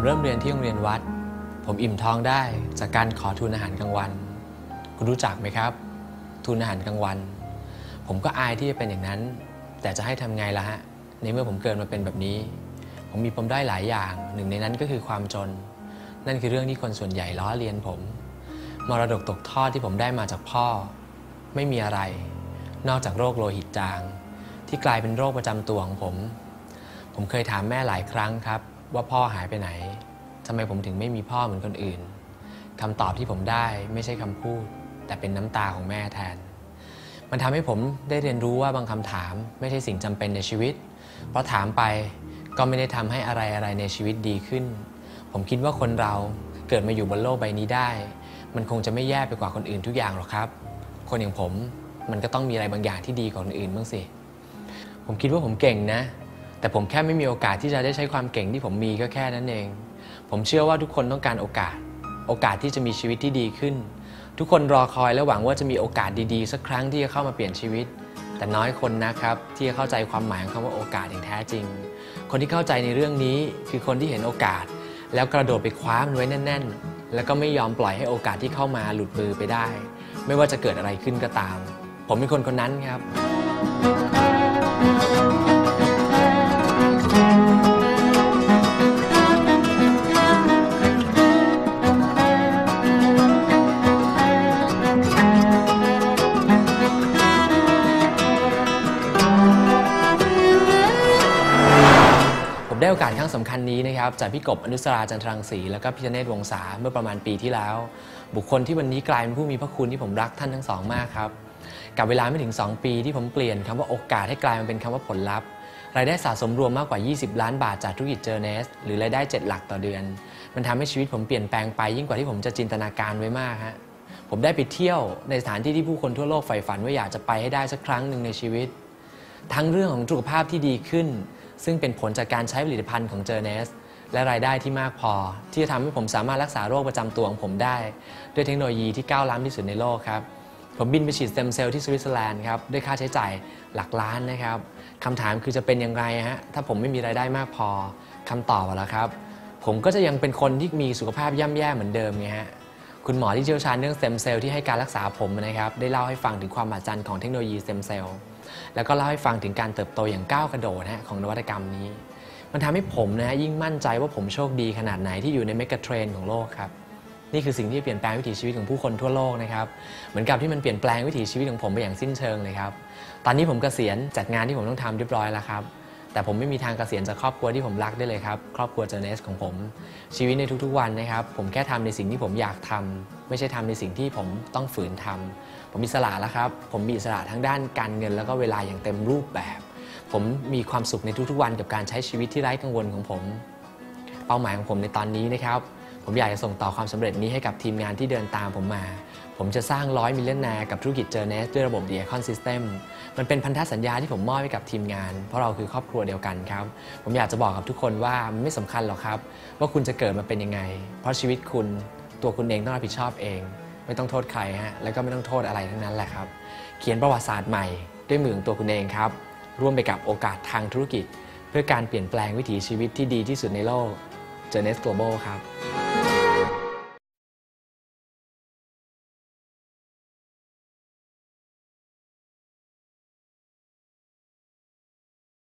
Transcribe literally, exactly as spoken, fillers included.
ริ่มเรียนที่โรงเรียนวัดผมอิ่มท้องได้จากการขอทุนอาหารกลางวันคุณรู้จักไหมครับทุนอาหารกลางวันผมก็อายที่จะเป็นอย่างนั้นแต่จะให้ทำไงล่ะฮะในเมื่อผมเกิดมาเป็นแบบนี้ผมมีปมด้อยหลายอย่างหนึ่งในนั้นก็คือความจนนั่นคือเรื่องที่คนส่วนใหญ่ล้อเลียนผมมรดกตกทอดที่ผมได้มาจากพ่อไม่มีอะไรนอกจากโรคโลหิตจางที่กลายเป็นโรคประจำตัวของผมผมเคยถามแม่หลายครั้งครับว่าพ่อหายไปไหนทำไมผมถึงไม่มีพ่อเหมือนคนอื่นคำตอบที่ผมได้ไม่ใช่คำพูดแต่เป็นน้ำตาของแม่แทนมันทำให้ผมได้เรียนรู้ว่าบางคำถามไม่ใช่สิ่งจำเป็นในชีวิตเพราะถามไปก็ไม่ได้ทำให้อะไรอะไรในชีวิตดีขึ้นผมคิดว่าคนเราเกิดมาอยู่บนโลกใบนี้ได้มันคงจะไม่แย่ไปกว่าคนอื่นทุกอย่างหรอกครับคนอย่างผมมันก็ต้องมีอะไรบางอย่างที่ดีกว่าคนอื่นบ้างสิผมคิดว่าผมเก่งนะแต่ผมแค่ไม่มีโอกาสที่จะได้ใช้ความเก่งที่ผมมีก็แค่นั้นเองผมเชื่อว่าทุกคนต้องการโอกาสโอกาสที่จะมีชีวิตที่ดีขึ้นทุกคนรอคอยและหวังว่าจะมีโอกาสดีๆสักครั้งที่จะเข้ามาเปลี่ยนชีวิตแต่น้อยคนนะครับที่จะเข้าใจความหมายของคำว่าโอกาสอย่างแท้จริงคนที่เข้าใจในเรื่องนี้คือคนที่เห็นโอกาสแล้วกระโดดไปคว้ามันไว้แน่นๆแล้วก็ไม่ยอมปล่อยให้โอกาสที่เข้ามาหลุดมือไปได้ไม่ว่าจะเกิดอะไรขึ้นก็ตามผมเป็นคนคนนั้นครับได้โอกาสครั้งสำคัญนี้นะครับจากพี่กบอนุสราจันทรังสีและก็พี่ธเนศวงศาเมื่อประมาณปีที่แล้วบุคคลที่วันนี้กลายเป็นผู้มีพระคุณที่ผมรักท่านทั้งสองมากครับกับเวลาไม่ถึงสองปีที่ผมเปลี่ยนคำว่าโอกาสให้กลายมาเป็นคำว่าผลลัพธ์รายได้สะสมรวมมากกว่ายี่สิบล้านบาทจากธุรกิจเจอเนสหรือรายได้เจ็ดหลักต่อเดือนมันทำให้ชีวิตผมเปลี่ยนแปลงไปยิ่งกว่าที่ผมจะจินตนาการไว้มากฮะผมได้ไปเที่ยวในสถานที่ที่ผู้คนทั่วโลกใฝ่ฝันว่าอยากจะไปให้ได้สักครั้งหนึ่งในชีวิตทั้งเรื่องของสุขภาพที่ดีขึ้นซึ่งเป็นผลจากการใช้ผลิตภัณฑ์ของเจอเนสและรายได้ที่มากพอที่จะทำให้ผมสามารถรักษาโรคประจำตัวของผมได้ด้วยเทคโนโลยีที่ก้าวล้ำที่สุดในโลกครับผมบินไปฉีดสเต็มเซลล์ที่สวิตเซอร์แลนด์ครับด้วยค่าใช้จ่ายหลักล้านนะครับคำถามคือจะเป็นอย่างไรฮะถ้าผมไม่มีรายได้มากพอคำตอบแล้วครับผมก็จะยังเป็นคนที่มีสุขภาพย่ำแย่เหมือนเดิมไงฮะคุณหมอที่เชี่ยวชาญเรื่องสเต็มเซลล์ที่ให้การรักษาผมนะครับได้เล่าให้ฟังถึงความมหัศจรรย์ของเทคโนโลยีสเต็มเซลล์แล้วก็เล่าให้ฟังถึงการเติบโตอย่างก้าวกระโดดนะของนวัตกรรมนี้มันทำให้ผมนะยิ่งมั่นใจว่าผมโชคดีขนาดไหนที่อยู่ในเมกะเทรนด์ของโลกครับนี่คือสิ่งที่เปลี่ยนแปลงวิถีชีวิตของผู้คนทั่วโลกนะครับเหมือนกับที่มันเปลี่ยนแปลงวิถีชีวิตของผมไปอย่างสิ้นเชิงเลยครับตอนนี้ผมเกษียณจัดงานที่ผมต้องทำเรียบร้อยแล้วครับแต่ผมไม่มีทางเกษียณจากครอบครัวที่ผมรักได้เลยครับครอบครัวเจอเนสของผมชีวิตในทุกๆวันนะครับผมแค่ทำในสิ่งที่ผมอยากทำไม่ใช่ทำในสิ่งที่ผมต้องฝืนทำผมมีอิสระแล้วครับผมมีอิสระทั้งด้านการเงินแล้วก็เวลาอย่างเต็มรูปแบบผมมีความสุขในทุกๆวันกับการใช้ชีวิตที่ไร้กังวลของผมเป้าหมายของผมในตอนนี้นะครับผมอยากจะส่งต่อความสำเร็จนี้ให้กับทีมงานที่เดินตามผมมาผมจะสร้างร้อยมิลเลนแนร์กับธุรกิจเจอเนสด้วยระบบ The Icon System มันเป็นพันธสัญญาที่ผมมอบให้กับทีมงานเพราะเราคือครอบครัวเดียวกันครับผมอยากจะบอกกับทุกคนว่ามันไม่สำคัญหรอกครับว่าคุณจะเกิดมาเป็นยังไงเพราะชีวิตคุณตัวคุณเองต้องรับผิดชอบเองไม่ต้องโทษใครฮะแล้วก็ไม่ต้องโทษอะไรทั้งนั้นแหละครับเขียนประวัติศาสตร์ใหม่ด้วยมือของตัวคุณเองครับร่วมไปกับโอกาสทางธุรกิจเพื่อการเปลี่ยนแปลงวิถีชีวิตที่ดีที่สุดในโลก Journeys Global ครับ